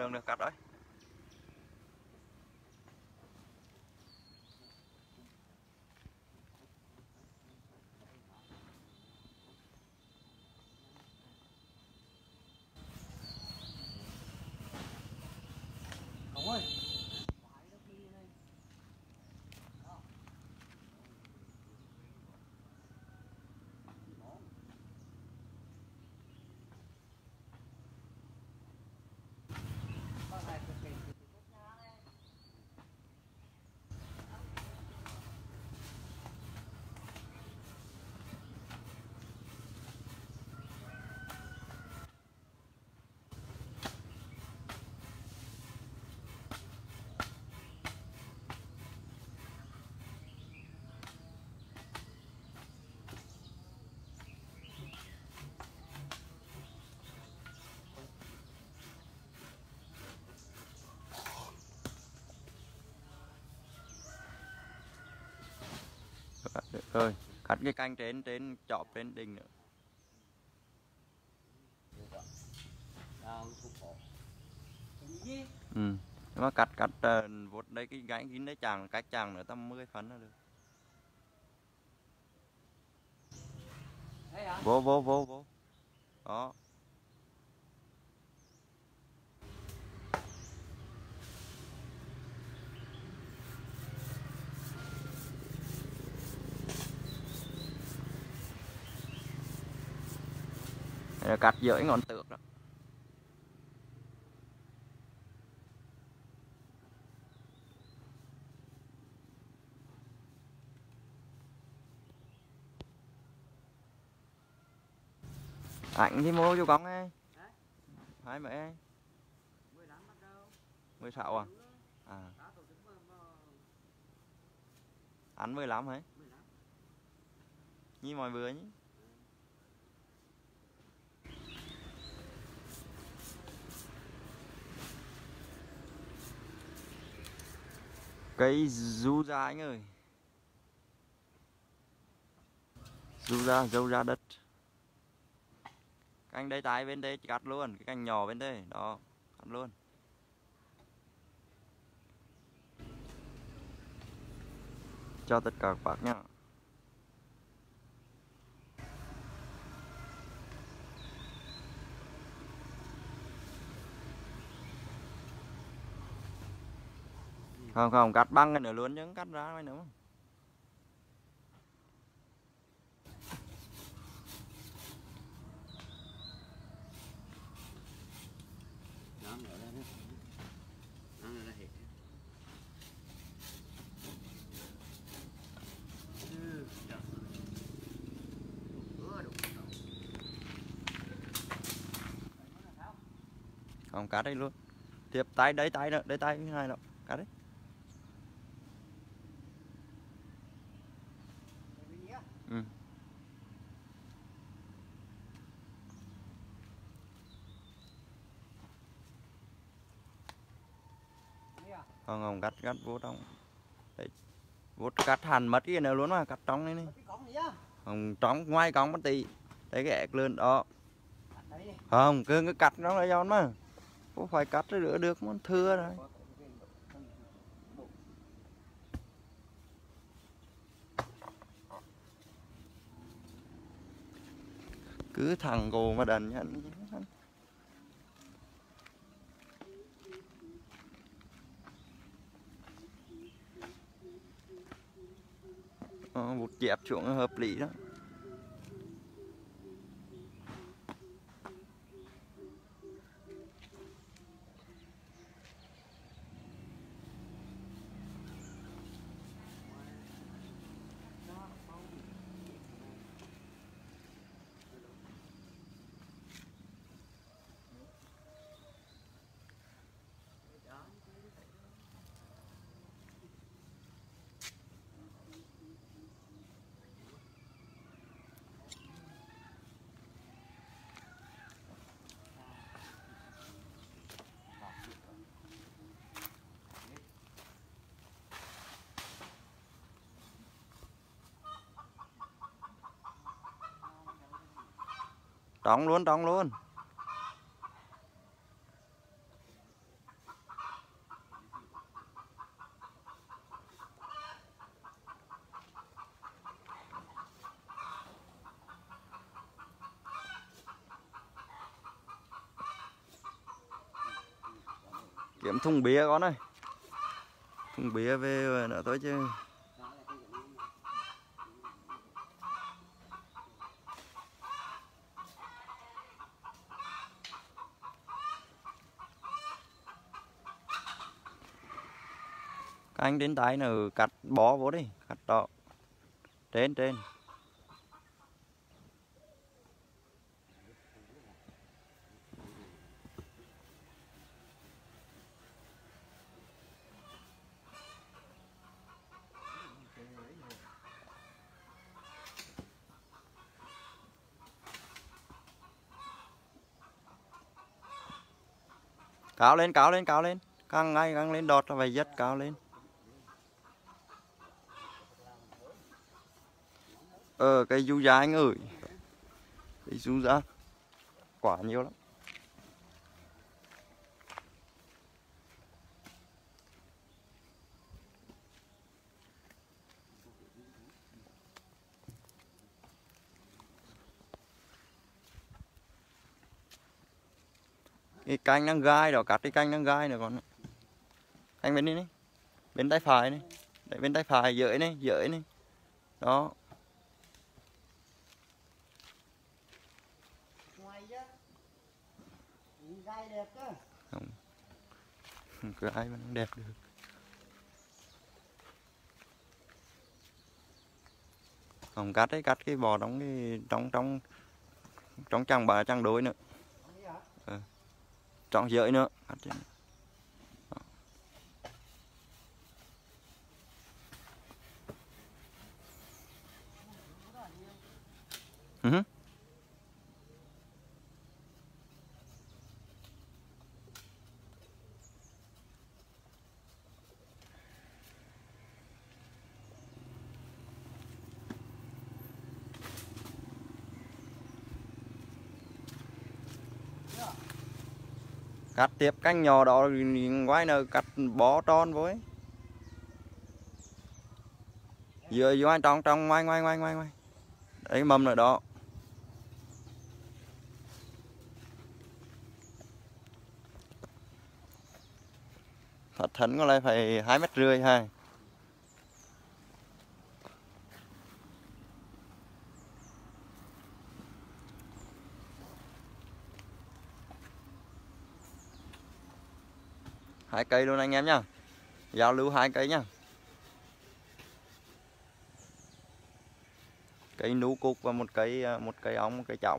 được cắt đấy. Ông ơi. Rồi cắt cái canh trên chọp trên đỉnh nữa. Ừ. Nhưng mà cắt vụt đây cái gãy kín đấy chàng cách chàng nữa tầm 10 phân là được. Vô đó. Đây là cắt dưới ngọn tược đó. Ảnh thì mua cho con ấy. Hai mấy ấy. 16 à? À. Ăn 15 hả? Như mọi bữa nhỉ? Cây du ra anh ơi. Du ra, dâu ra đất. Canh đây tay bên đây cắt luôn, cái canh nhỏ bên đây, đó, cắt luôn. Cho tất cả các bác nhá. Không, cắt băng cái nữa luôn chứ cắt ra nữa. Không cắt đây luôn. Tiếp tay đấy tay nữa, đây tay hai đó, cắt đấy. Ừ. Không cắt vô trong. Đấy. Vút cắt hẳn mất cái nào luôn mà cắt trong này này. Không trong ngoài cong một tí. Đấy cái ẹc lên đó. Không cứ cắt nó là giòn mà. Không phải cắt rửa được muốn thưa rồi. Cứ thằng cô mà đần nhận. Một dẹp xuống hợp lý đó. Trống luôn. Kiếm thùng bia con ơi. Thùng bia về nữa thôi chứ. Các anh đến tay nữa cắt bó vô đi, cắt đó. Trên. Cao lên. Càng ngay càng lên đọt là phải dứt cao lên. Cây du giá anh ơi. Cây du giá. Quả nhiều lắm. Cái canh đang gai đó, cắt cái canh đang gai nữa con. Canh bên đi này. Bên tay phải này. Đấy, bên tay phải dưới này. Đó. Gai đẹp cơ. Không. Gai mà không đẹp được. Không cắt cái bò trong trong chẳng đối nữa. Trong dưới nữa. Cắt trên. Cắt tiếp canh nhỏ đó quay nữa cắt bó tròn với. Dưới trong ngoài. Đấy mầm nữa đó. Thật thấn có lại phải 2,5 mét ha. Hai cây luôn anh em nhá. Giao lưu 2 cây nhá. Cây nú cục và một cây ống, một cây trọng.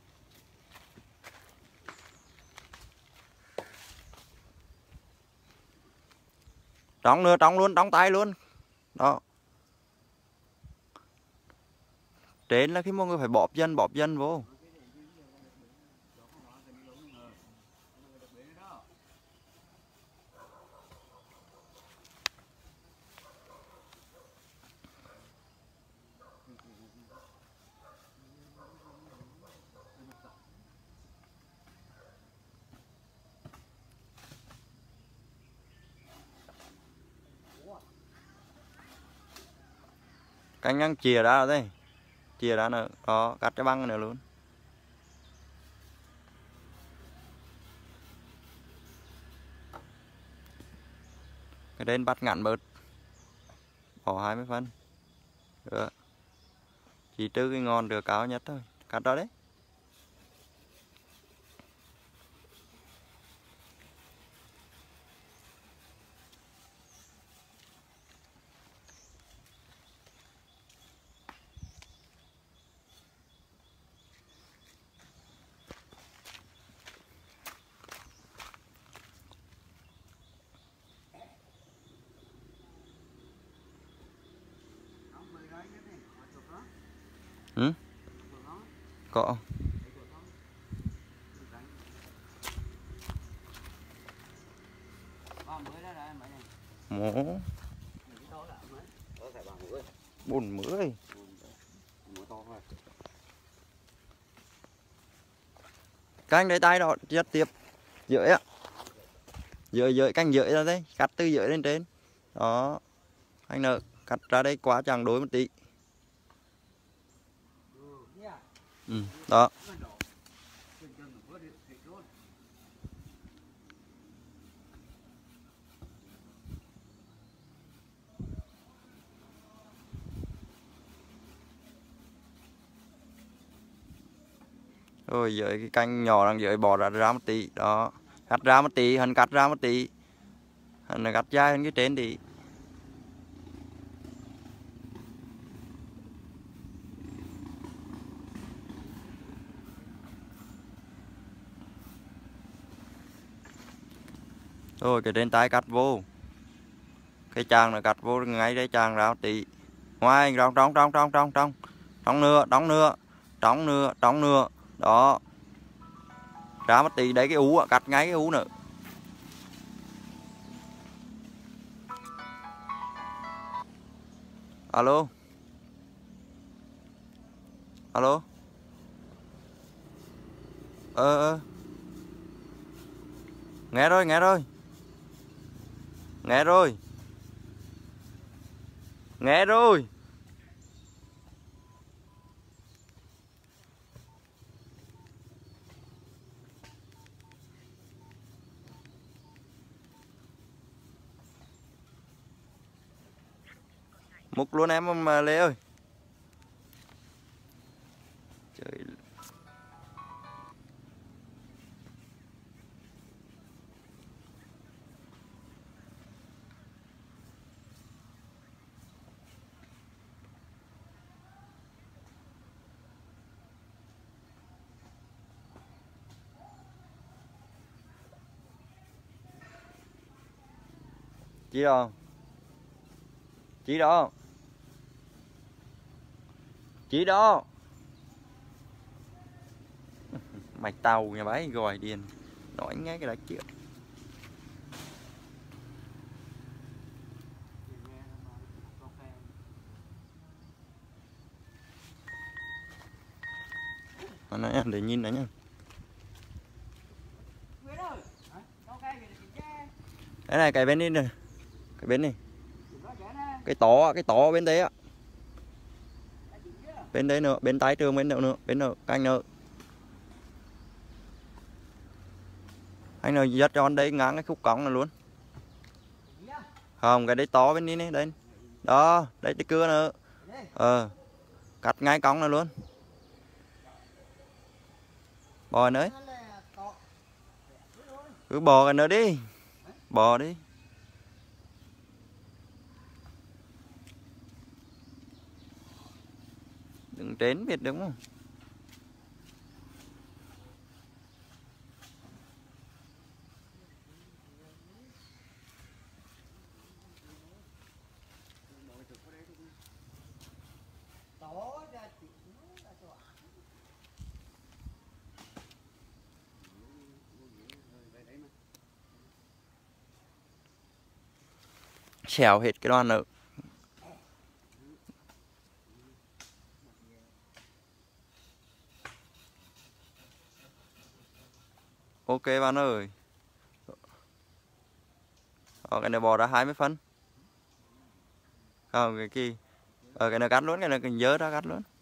Trống luôn, trống tay luôn. Đó. Trên là khi mọi người phải bóp dần vô. Canh đang chìa ra rồi đây. Chìa ra nữa. Đó, cắt cái băng này luôn. Cái đến bắt ngắn bớt. Bỏ 20 phân. Được. Chỉ trừ cái ngọn được cao nhất thôi. Cắt đó đấy. Ừ? Có. Mổ 40. Các anh để tay đó rất tiếp dưới á, dưới canh dưới ra đây, cắt từ dưới lên trên đó. Anh nợ cắt ra đây quá chằng đối một tí. Đó. Rồi dưới cái canh nhỏ đằng dưới bỏ ra một tí đó, cắt ra một tí, hắn cắt ra một tí, hắn cắt dài hơn cái trên tí. Rồi cái trên tay cắt vô, cái chàng là cắt vô ngay đây, chàng ra một tí, ngoài trong nữa đó, ra một tí đấy, cái ú cắt ngay cái ú nữa. Alo alo, nghe rồi nghe rồi nghe rồi nghe rồi. Múc luôn em mà Lê ơi. Trời. Chị đâu? Chị đâu? Chị đâu? Mày tàu nhà bái gọi điền nói nghe cái đó chuyện. Mà nói em để nhìn đấy nhá. Cái này cái bên đi này, cái bên này, cái to bên đấy á, bên đấy nữa, bên tay trường bên nữa, bên nữa canh nữa. Anh nào dắt cho anh đấy ngang cái khúc cống này luôn. Không, cái đấy to bên đi này, đây. Đó, đây cái cưa nữa. Cắt ngay cống này luôn. Bò nữa. Cứ bò cái nữa đi. Bò đi. Đừng trến biết đúng không? Xèo hết cái đoàn nữa. Ok bạn ơi. Cái này bò ra 20 phân. Không, cái này cắt luôn, cái này cần dớ ra cắt luôn.